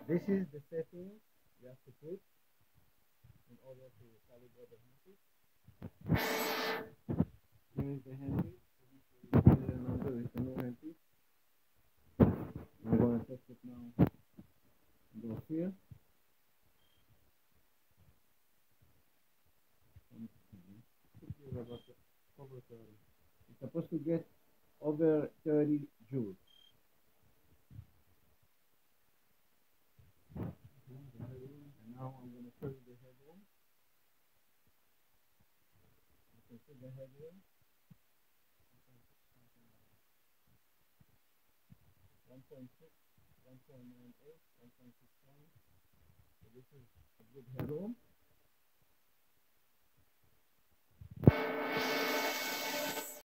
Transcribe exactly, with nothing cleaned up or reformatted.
This is the setting you have to put in order to calibrate the handpiece. Here is the handpiece. Serial number is the new handpiece. I'm going to test it now. Go here. Over thirty. It's supposed to get over thirty joules. And now I'm going to show you the headroom. You can see the headroom. one point six, one point nine eight, one point six one. So this is a good headroom.